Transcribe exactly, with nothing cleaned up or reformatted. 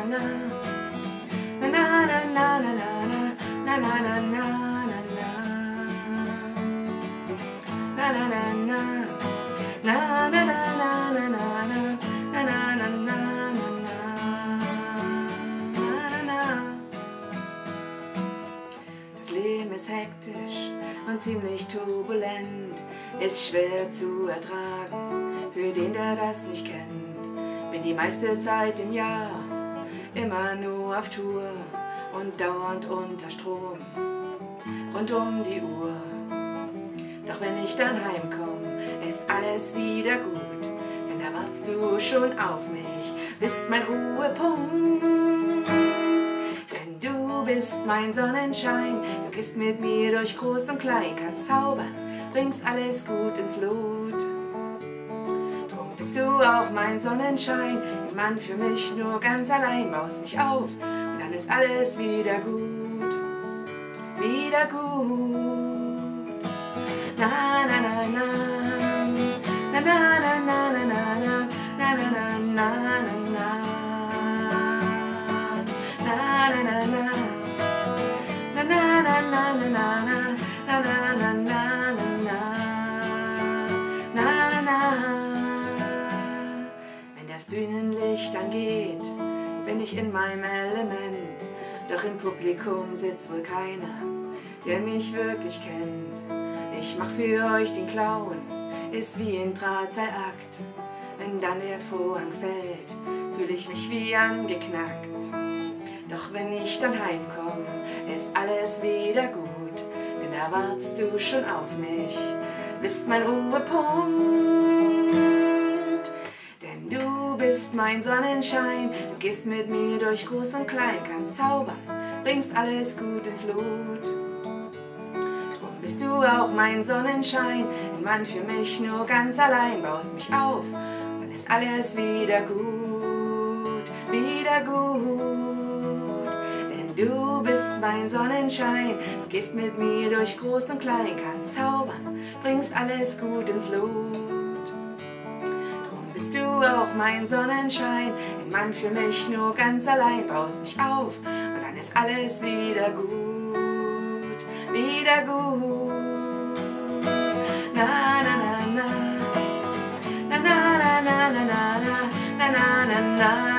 na na na na na na na na na na na na na na. Na na na na na na na na na na na na na. Das Leben ist hektisch und ziemlich turbulent, ist schwer zu ertragen für den, der das nicht kennt. Bin die meiste Zeit im Jahr immer nur auf Tour und dauernd unter Strom, rund um die Uhr. Doch wenn ich dann heimkomme, ist alles wieder gut, denn da wartest du schon auf mich, bist mein Ruhepunkt. Denn du bist mein Sonnenschein, du gehst mit mir durch groß und klein, kannst zaubern, bringst alles gut ins Lot. Drum bist du auch mein Sonnenschein, ein Mann für mich nur ganz allein, baust mich auf und dann ist alles wieder gut, wieder gut. Na na na na. Na na na na na na na na na na na na na na. Na na na na na na na na na na na na. Wenn das Bühnenlicht angeht, bin ich in meinem Element, doch im Publikum sitzt wohl keiner, der mich wirklich kennt. Ich mach für euch den Clown, ist wie ein Drahtseilakt. Wenn dann der Vorhang fällt, fühle ich mich wie angeknackt. Doch wenn ich dann heimkomme, ist alles wieder gut, denn da wartest du schon auf mich, bist mein Ruhepunkt. Denn du bist mein Sonnenschein, du gehst mit mir durch groß und klein, kannst zaubern, bringst alles gut ins Lot. Bist du auch mein Sonnenschein, ein Mann für mich nur ganz allein, baust mich auf, dann ist alles wieder gut, wieder gut. Denn du bist mein Sonnenschein, du gehst mit mir durch groß und klein, kannst zaubern, bringst alles gut ins Lot. Drum bist du auch mein Sonnenschein, ein Mann für mich nur ganz allein, baust mich auf und dann ist alles wieder gut, wieder gut. Na na na na na na na na na na na na na.